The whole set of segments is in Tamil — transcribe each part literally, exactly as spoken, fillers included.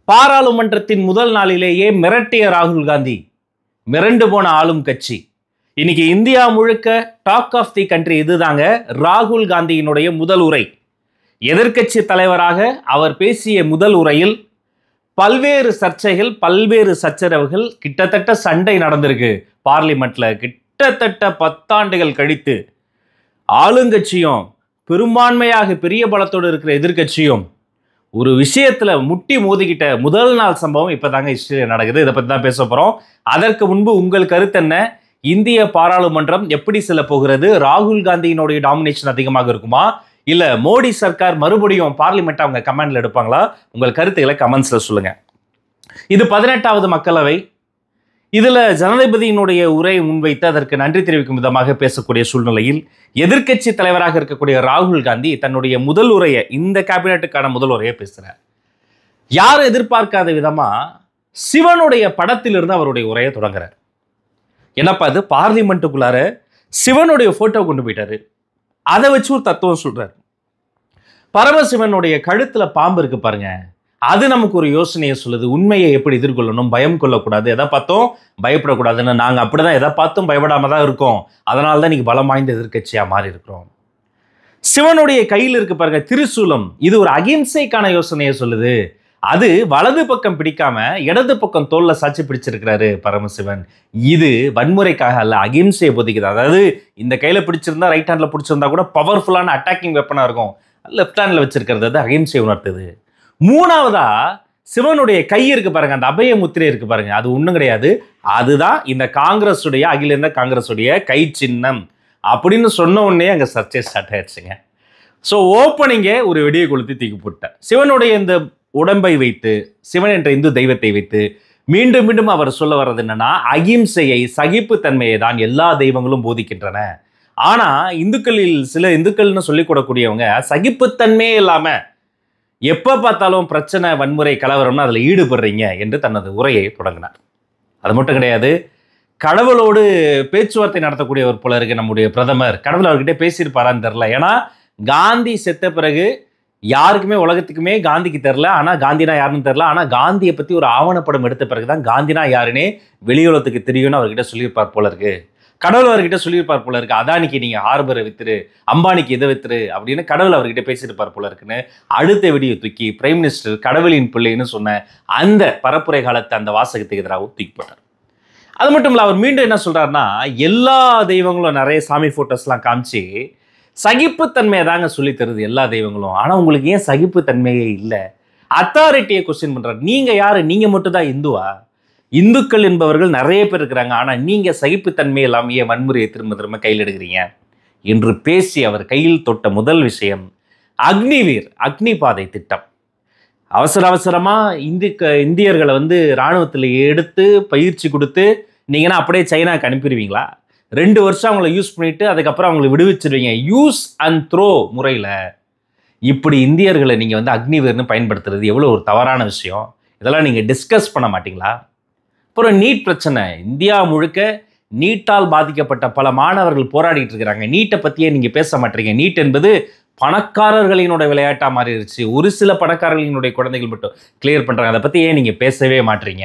பாராளுமன்றத்தின் முதல் நாளிலேயே மிரட்டிய ராகுல் காந்தி, மிரண்டு போன ஆளும் கட்சி. இன்னைக்கு இந்தியா முழுக்க டாக் ஆஃப் தி கண்ட்ரி இதுதாங்க ராகுல் காந்தியினுடைய முதல் உரை. எதிர்க்கட்சி தலைவராக அவர் பேசிய முதல் உரையில் பல்வேறு சர்ச்சைகள், பல்வேறு சச்சரவுகள், கிட்டத்தட்ட சண்டை நடந்திருக்கு பார்லிமெண்ட்ல. கிட்டத்தட்ட பத்தாண்டுகள் கழித்து ஆளுங்கட்சியும் பெரும்பான்மையாக பெரிய பலத்தோடு இருக்கிற எதிர்க்கட்சியும் ஒரு விஷயத்துல முட்டி மோதிக்கிட்ட முதல் நாள் சம்பவம் இப்பதாங்க ஹிஸ்டரியில நடக்குது. இதை பத்தி தான் பேச போறோம். அதற்கு முன்பு உங்கள் கருத்து என்ன? இந்திய பாராளுமன்றம் எப்படி செல்ல போகிறது? ராகுல் காந்தியினுடைய டாமினேஷன் அதிகமாக இருக்குமா, இல்ல மோடி சர்க்கார் மறுபடியும் பார்லிமெண்ட் அவங்க கமெண்ட்ல எடுப்பாங்களா? உங்கள் கருத்துக்களை கமெண்ட்ஸ்ல சொல்லுங்க. இது பதினெட்டாவது மக்களவை. இதுல ஜனாதிபதியினுடைய உரையை முன்வைத்து அதற்கு நன்றி தெரிவிக்கும் விதமாக பேசக்கூடிய சூழ்நிலையில் எதிர்க்கட்சி தலைவராக இருக்கக்கூடிய ராகுல் காந்தி தன்னுடைய முதல் உரையை, இந்த கேபினெட்டுக்கான முதல் உரையை பேசுறார். யாரும் எதிர்பார்க்காத விதமா சிவனுடைய படத்திலிருந்து அவருடைய உரையை தொடங்குறார். என்னப்பா இது, பார்லிமெண்ட்டுக்குள்ளார சிவனுடைய போட்டோ கொண்டு போயிட்டாரு. அதை வச்சு ஒரு தத்துவம் சொல்றாரு. பரமசிவனுடைய கழுத்துல பாம்பு இருக்கு பாருங்க, அது நமக்கு ஒரு யோசனையை சொல்லுது. உண்மையை எப்படி எதிர்கொள்ளணும், பயம் கொள்ளக்கூடாது, எதை பார்த்தோம் பயப்படக்கூடாதுன்னு. நாங்கள் அப்படிதான் எதை பார்த்தும் பயப்படாம தான் இருக்கோம். அதனால தான் இன்னைக்கு பலம் வாய்ந்த எதிர்க்கட்சியா மாறி இருக்கிறோம். சிவனுடைய கையில் இருக்கு பாருங்க திரிசூலம், இது ஒரு அகிம்சைக்கான யோசனையை சொல்லுது. அது வலது பக்கம் பிடிக்காம இடது பக்கம் தோல்ல சாட்சி பிடிச்சிருக்கிறாரு பரமசிவன். இது வன்முறைக்காக அல்ல, அகிம்சையை போதிக்குது. அதாவது இந்த கையில பிடிச்சிருந்தா ரைட் ஹேண்ட்ல பிடிச்சிருந்தா கூட பவர்ஃபுல்லான அட்டாக்கிங் வெப்பனா இருக்கும். லெஃப்ட் ஹேண்ட்ல வச்சிருக்கிறது அது அகிம்சையை உணர்த்துது. மூணாவதா சிவனுடைய கை இருக்கு பாருங்க, அந்த அபய முத்திரை இருக்கு பாருங்க, அது ஒண்ணும் கிடையாது. அதுதான் இந்த காங்கிரஸ் உடைய, அகில இந்திய காங்கிரஸ் உடைய கை சின்னம் அப்படின்னு சொன்ன உடனே அங்க சர்ச்சை ஸ்டார்ட் ஆயிடுச்சுங்க. ஸோ ஓப்பனிங்கே ஒரு வெடியை கொளுத்தி தூக்கி போட்டார். சிவனுடைய இந்த உடம்பை வைத்து, சிவன் என்ற இந்து தெய்வத்தை வைத்து மீண்டும் மீண்டும் அவர் சொல்ல வர்றது என்னன்னா, அகிம்சையை, சகிப்புத்தன்மையை தான் எல்லா தெய்வங்களும் போதிக்கின்றன. ஆனா இந்துக்களில் சில இந்துக்கள்னு சொல்லிக் கொடுக்கக்கூடியவங்க சகிப்புத்தன்மையே இல்லாம எப்ப பார்த்தாலும் பிரச்சனை, வன்முறை, கலவரம்னு அதுல ஈடுபடுறீங்க என்று தனது உரையை தொடங்கினார். அது மட்டும் கிடையாது, கடவுளோடு பேச்சுவார்த்தை நடத்தக்கூடியவர் போல இருக்கு நம்முடைய பிரதமர். கடவுள் அவர்கிட்ட பேசியிருப்பாரான்னு தெரியல. ஏன்னா காந்தி செத்த பிறகு யாருக்குமே, உலகத்துக்குமே காந்திக்கு தெரியல. ஆனா காந்தினா யாருன்னு தெரியல. ஆனா காந்தியை பத்தி ஒரு ஆவணப்படம் எடுத்த பிறகுதான் காந்தினா யாருன்னே வெளியுலகத்துக்கு தெரியும்னு அவர்கிட்ட சொல்லியிருப்பார் போல இருக்கு. கடவுள் அவர்கிட்ட சொல்லியிருப்பார் போல இருக்கு, அதானிக்கு நீங்க ஹார்பரை வித்துரு, அம்பானிக்கு இதை வித்துரு அப்படின்னு கடவுள் அவர்கிட்ட பேசியிருப்பார் போல இருக்குன்னு அடுத்த வீடியோ தூக்கி பிரைம் மினிஸ்டர் கடவுளின் பிள்ளைன்னு சொன்ன அந்த பரப்புரை காலத்தை அந்த வாசகத்துக்கு எதிராக தூக்கி போட்டார். அது மட்டும் இல்லை, அவர் மீண்டும் என்ன சொல்றாருன்னா, எல்லா தெய்வங்களும் நிறைய சாமி போட்டோஸ்லாம் காமிச்சு சகிப்புத்தன்மையை தாங்க சொல்லி தருது எல்லா தெய்வங்களும். ஆனா உங்களுக்கு ஏன் சகிப்புத்தன்மையே இல்லை? அத்தாரிட்டியை கொஸ்டின் பண்றாரு. நீங்க யாரு? நீங்க மட்டும் தான் இந்துவா? இந்துக்கள் என்பவர்கள் நிறைய பேர் இருக்கிறாங்க. ஆனா நீங்க சகிப்புத்தன்மை இல்லாமையே வன்முறையை திரும்ப திரும்ப கையில் எடுக்கிறீங்க என்று பேசி அவர் கையில் தொட்ட முதல் விஷயம் அக்னிவீர், அக்னி பாதை திட்டம். அவசர அவசரமா இந்திய இந்தியர்களை வந்து இராணுவத்தில் எடுத்து பயிற்சி கொடுத்து நீங்கன்னா அப்படியே சைனாக்கு அனுப்பிடுவீங்களா? ரெண்டு வருஷம் அவங்கள யூஸ் பண்ணிட்டு அதுக்கப்புறம் அவங்களை விடுவிச்சிருவீங்க. யூஸ் அண்ட் த்ரோ முறையில் இப்படி இந்தியர்களை நீங்க வந்து அக்னிவீர்னு பயன்படுத்துறது எவ்வளவு ஒரு தவறான விஷயம். இதெல்லாம் நீங்க டிஸ்கஸ் பண்ண மாட்டீங்களா? அப்புறம் நீட் பிரச்சனை. இந்தியா முழுக்க நீட்டால் பாதிக்கப்பட்ட பல மாணவர்கள் போராடிட்டு இருக்கிறாங்க. நீட்டை பற்றியே நீங்கள் பேச மாட்டீங்க. நீட் என்பது பணக்காரர்களினுடைய விளையாட்டாக மாறிடுச்சு. ஒரு சில பணக்காரர்களினுடைய குழந்தைகள் மட்டும் கிளியர் பண்ணுறாங்க. அதை பற்றி ஏன் நீங்கள் பேசவே மாட்டீங்க?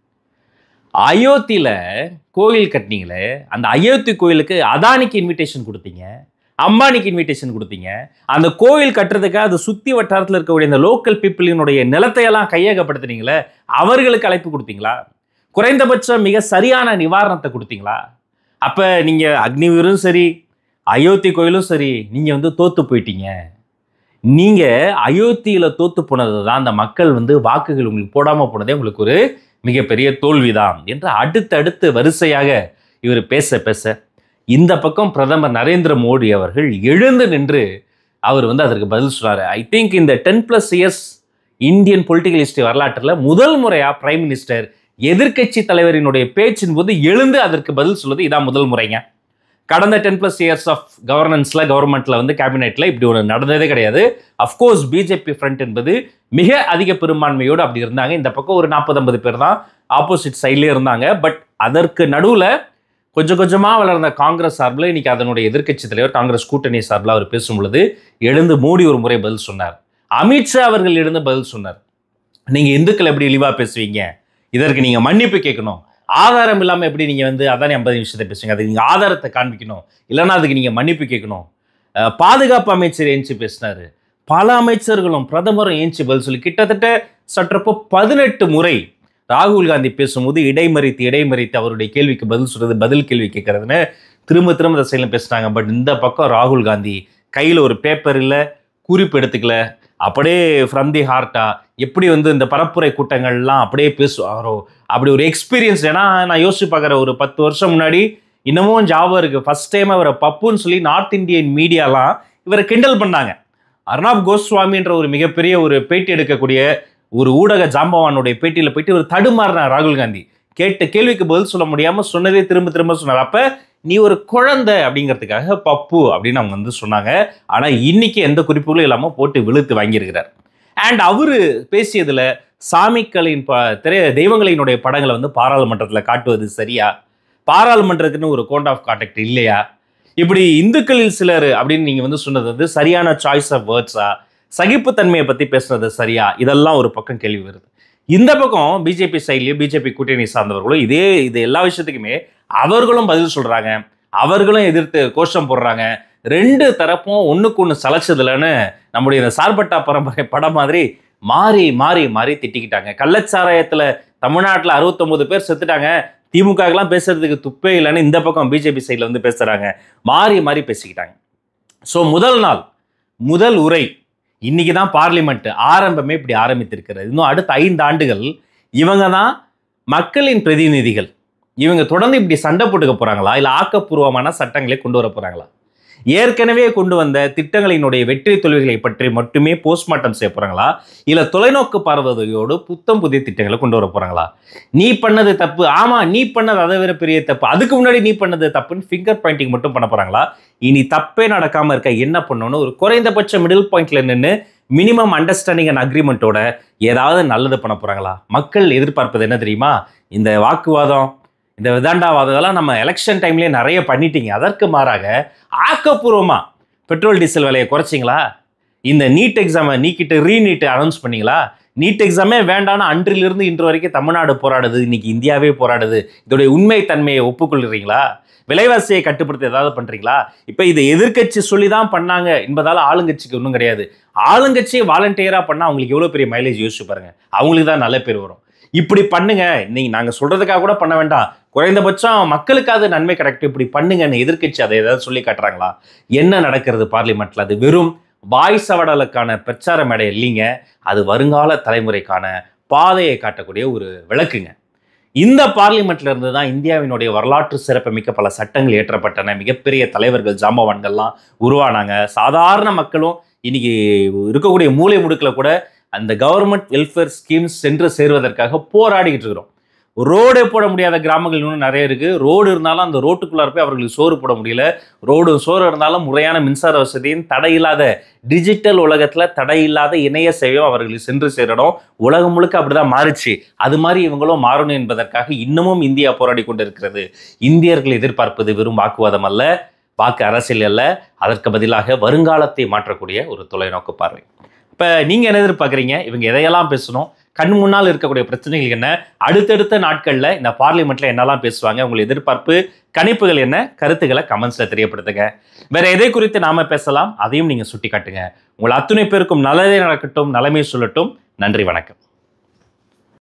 அயோத்தியில் கோயில் கட்டினீங்களே, அந்த அயோத்தி கோயிலுக்கு அதானிக்கு இன்விடேஷன் கொடுத்தீங்க, அம்பானிக்கு இன்விடேஷன் கொடுத்தீங்க. அந்த கோயில் கட்டுறதுக்காக அது சுற்றி வட்டாரத்தில் இருக்கக்கூடிய இந்த லோக்கல் பீப்புளினுடைய நிலத்தையெல்லாம் கையகப்படுத்துனீங்களே, அவர்களுக்கு அழைப்பு கொடுத்தீங்களா? குறைந்தபட்சம் மிக சரியான நிவாரணத்தை கொடுத்தீங்களா? அப்ப நீங்க அக்னிவீரும் சரி, அயோத்தி கோயிலும் சரி, நீங்க வந்து தோத்து போயிட்டீங்க. நீங்க அயோத்தியில தோத்து போனது தான் அந்த மக்கள் வந்து வாக்குகள் உங்களுக்கு போடாம போனதே உங்களுக்கு ஒரு மிகப்பெரிய தோல்விதான் என்று அடுத்தடுத்து வரிசையாக இவர் பேச பேச இந்த பக்கம் பிரதமர் நரேந்திர மோடி அவர்கள் எழுந்து நின்று அவர் வந்து அதற்கு பதில் சொல்றாரு. ஐ திங்க் இந்த ten plus years Indian political history வரலாற்றில் முதல் முறையா பிரைம் மினிஸ்டர் எதிர்க்கட்சி தலைவரினுடைய பேச்சின் போது எழுந்து அதற்கு பதில் சொல்வது இதான் முதல் முறைங்க. கடந்த டென் பிளஸ் இயர்ஸ் ஆஃப் கவர்னன்ஸ்ல, கவர்மெண்ட்ல வந்து கேபினெட்ல இப்படி ஒன்று நடந்ததே கிடையாது. அஃப்கோர்ஸ் பிஜேபி ஃப்ரண்ட் என்பது மிக அதிக பெரும்பான்மையோடு அப்படி இருந்தாங்க. இந்த பக்கம் ஒரு நாற்பது ஐம்பது பேர் தான் ஆப்போசிட் சைட்லேயே இருந்தாங்க. பட் அதற்கு நடுவில் கொஞ்சம் கொஞ்சமாக வளர்ந்த காங்கிரஸ் சார்பில் இன்னைக்கு அதனுடைய எதிர்க்கட்சி தலைவர் காங்கிரஸ் கூட்டணி சார்பில் அவர் பேசும் பொழுது எழுந்து மோடி ஒரு முறை பதில் சொன்னார். அமித்ஷா அவர்கள் எழுந்து பதில் சொன்னார். நீங்க இந்துக்கள் எப்படி இழிவா பேசுவீங்க, இதற்கு நீங்க மன்னிப்பு கேட்கணும், ஆதாரம் இல்லாம எப்படி நீங்க வந்து அதானே ஐம்பது நிமிஷத்தை பேசுவீங்க, அதுக்கு நீங்க ஆதாரத்தை காண்பிக்கணும், இல்லைன்னா அதுக்கு நீங்க மன்னிப்பு கேட்கணும். பாதுகாப்பு அமைச்சர் ஏஞ்சி பேசினாரு, பல அமைச்சர்களும் பிரதமரும் ஏஞ்சி பதில் சொல்லி கிட்டத்தட்ட சற்றப்போ பதினெட்டு முறை ராகுல் காந்தி பேசும்போது இடைமறித்து இடைமறித்து அவருடைய கேள்விக்கு பதில் சொல்றது, பதில் கேள்வி கேட்கறதுன்னு திரும்ப திரும்ப இந்த சைடில் பேசினாங்க. பட் இந்த பக்கம் ராகுல் காந்தி கையில் ஒரு பேப்பர் இல்லை, குறிப்பு எடுத்துக்கல, அப்படியே ஃப்ரம் தி ஹார்ட்டா எப்படி வந்து இந்த பரப்புரை கூட்டங்கள்லாம் அப்படியே பேசுவாரோ அப்படி ஒரு எக்ஸ்பீரியன்ஸ். ஏன்னா நான் யோசிச்சு பார்க்குற ஒரு பத்து வருஷம் முன்னாடி இன்னமும் ஜாபம் இருக்கு, ஃபர்ஸ்ட் டைம் அவரை பப்புன்னு சொல்லி நார்த் இந்தியன் மீடியாலாம் இவரை கிண்டல் பண்ணாங்க. அர்னாப் கோஸ்வாமின்ற ஒரு மிகப்பெரிய ஒரு பேட்டி எடுக்கக்கூடிய ஒரு ஊடக ஜாம்பவானுடைய பேட்டியில் போயிட்டு ஒரு தடுமாறினார் ராகுல் காந்தி. கேட்ட கேள்விக்கு பதில் சொல்ல முடியாமல் சொன்னதே திரும்ப திரும்ப சொன்னார். அப்போ நீ ஒரு குழந்தை அப்படிங்கிறதுக்காக பப்பு அப்படின்னு அவங்க வந்து சொன்னாங்க. ஆனால் இன்னைக்கு எந்த குறிப்புகளும் இல்லாமல் போட்டு விழுத்து வாங்கியிருக்கிறார். அண்ட் அவரு பேசியதில் சாமிக்களின் ப திரை தெய்வங்களினுடைய படங்களை வந்து பாராளுமன்றத்தில் காட்டுவது சரியா, பாராளுமன்றத்துக்குன்னு ஒரு கோட் ஆஃப் கான்டக்ட் இல்லையா, இப்படி இந்துக்களில் சிலர் அப்படின்னு நீங்கள் வந்து சொன்னது வந்து சரியான சாய்ஸ் ஆஃப் வேர்ட்ஸா, சகிப்புத்தன்மையை பற்றி பேசுறது சரியா, இதெல்லாம் ஒரு பக்கம் கேள்வி வருது. இந்த பக்கம் பிஜேபி சைட்லேயும் பிஜேபி கூட்டணி சார்ந்தவர்களும் இதே இது எல்லா விஷயத்துக்குமே அவர்களும் பதில் சொல்கிறாங்க, அவர்களும் எதிர்த்து கோஷம் போடுறாங்க. ரெண்டு தரப்பும் ஒன்றுக்கு ஒன்று சலைச்சதுலன்னு நம்முடைய இந்த சார்பட்டா பரம்பரை படம் மாதிரி மாறி மாறி மாறி திட்டிக்கிட்டாங்க. கள்ளச்சாராயத்தில் தமிழ்நாட்டில் அறுபத்தொம்போது பேர் செத்துட்டாங்க, திமுகலாம் பேசுறதுக்கு துப்பே இல்லைன்னு இந்த பக்கம் பிஜேபி சைடில் வந்து பேசுகிறாங்க. மாறி மாறி பேசிக்கிட்டாங்க. ஸோ முதல் நாள் முதல் உரை இன்னைக்கு தான் பார்லிமெண்ட் ஆரம்பமே இப்படி ஆரம்பித்திருக்கிறது. இன்னும் அடுத்த ஐந்து ஆண்டுகள் இவங்க தான் மக்களின் பிரதிநிதிகள். இவங்க தொடர்ந்து இப்படி சண்டை போட்டுக்க போறாங்களா, இல்லை ஆக்கப்பூர்வமான சட்டங்களை கொண்டு வர போறாங்களா, ஏற்கனவே கொண்டு வந்த திட்டங்களினுடைய வெற்றி தோல்விகளை பற்றி மட்டுமே போஸ்ட்மார்ட்டம் செய்ய போறாங்களா, இல்லை தொலைநோக்கு பார்வையோடு புத்தம் புதிய திட்டங்களை கொண்டு வர போறாங்களா? நீ பண்ணது தப்பு, ஆமா நீ பண்ணது அதை விட பெரிய தப்பு, அதுக்கு முன்னாடி நீ பண்ணது தப்புன்னு ஃபிங்கர் பாயிண்டிங் மட்டும் பண்ண போறாங்களா? இனி தப்பே நடக்காம இருக்க என்ன பண்ணணும், ஒரு குறைந்தபட்ச மிடில் பாயிண்ட்ல நின்று மினிமம் அண்டர்ஸ்டாண்டிங் அண்ட் அக்ரிமெண்ட்டோட ஏதாவது நல்லது பண்ண போறாங்களா? மக்கள் எதிர்பார்ப்பது என்ன தெரியுமா? இந்த வாக்குவாதம், இந்த விதாண்டாவாதம் நம்ம எலெக்ஷன் டைம்லேயே நிறைய பண்ணிட்டீங்க. அதற்கு மாறாக ஆக்கப்பூர்வமா பெட்ரோல் டீசல் விலையை குறைச்சிங்களா? இந்த நீட் எக்ஸாமை நீக்கிட்டு ரீநீட் அனௌன்ஸ் பண்ணீங்களா? நீட் எக்ஸாமே வேண்டாம்னு அன்றிலிருந்து இன்று வரைக்கும் தமிழ்நாடு போராடுது, இன்னைக்கு இந்தியாவே போராடுது. இதோடைய உண்மை தன்மையை ஒப்புக்கொள்கிறீங்களா? விலைவாசியை கட்டுப்படுத்த ஏதாவது பண்றீங்களா? இப்போ இதை எதிர்கட்சி சொல்லி தான் பண்ணாங்க என்பதால் ஆளுங்கட்சிக்கு ஒன்றும் கிடையாது. ஆளுங்கட்சியை வாலண்டியரா பண்ணா அவங்களுக்கு எவ்வளோ பெரிய மைலேஜ் யோசிச்சு பாருங்க, அவங்களுக்கு தான் நல்ல பேர் வரும். இப்படி பண்ணுங்க, நீங்க நாங்க சொல்றதுக்காக கூட பண்ண வேண்டாம், குறைந்தபட்சம் மக்களுக்காவது நன்மை கிடைக்கும், இப்படி பண்ணுங்கன்னு எதிர்கட்சி அதை ஏதாவது சொல்லி காட்டுறாங்களா? என்ன நடக்கிறது பார்லிமெண்ட்ல? அது வெறும் வாய் சவடலுக்கான பிரச்சார மேடை இல்லைங்க, அது வருங்கால தலைமுறைக்கான பாதையை காட்டக்கூடிய ஒரு விளக்குங்க. இந்த பார்லிமெண்ட்ல இருந்து தான் இந்தியாவினுடைய வரலாற்று சிறப்புமிக்க பல சட்டங்கள் இயற்றப்பட்டன, மிகப்பெரிய தலைவர்கள் ஜாம்பவான்கள்லாம் உருவானாங்க. சாதாரண மக்களும் இன்னைக்கு இருக்கக்கூடிய மூலை முடுக்கில் கூட அந்த கவர்மெண்ட் வெல்ஃபேர் ஸ்கீம்ஸ் சென்று சேருவதற்காக போராடிக்கிட்டு இருக்கிறோம். ரோடே போட முடியாத கிராமங்கள் இன்னும் நிறைய இருக்கு. ரோடு இருந்தாலும் அந்த ரோட்டுக்குள்ளார போய் அவர்களுக்கு சோறு போட முடியல. ரோடு சோறு இருந்தாலும் முறையான மின்சார வசதியும் தடையில்லாத டிஜிட்டல் உலகத்துல தடையில்லாத இணைய சேவையும் அவர்களுக்கு சென்று சேரணும். உலகம் முழுக்க அப்படிதான் மாறிச்சு. அது மாதிரி இவங்களும் மாறணும் என்பதற்காக இன்னமும் இந்தியா போராடி கொண்டிருக்கிறது. இந்தியர்கள் எதிர்பார்ப்பது வெறும் வாக்குவாதம் அல்ல, வாக்கு அரசியல் அல்ல, அதற்கு பதிலாக வருங்காலத்தை மாற்றக்கூடிய ஒரு தொலைநோக்கு பார்வை. இப்போ நீங்கள் என்ன எதிர்பார்க்குறீங்க? இவங்க எதையெல்லாம் பேசணும், கண் முன்னால் இருக்கக்கூடிய பிரச்சனைகள் என்ன, அடுத்தடுத்த நாட்களில் இந்த பார்லிமெண்ட்டில் என்னெல்லாம் பேசுவாங்க, உங்கள் எதிர்பார்ப்பு கணிப்புகள் என்ன, கருத்துக்களை கமெண்ட்ஸில் தெரியப்படுத்துங்க. வேற எதை குறித்து நாம பேசலாம், அதையும் நீங்கள் சுட்டி காட்டுங்க. உங்கள் அத்துணை பேருக்கும் நல்லதே நடக்கட்டும், நலமே சொல்லட்டும். நன்றி, வணக்கம்.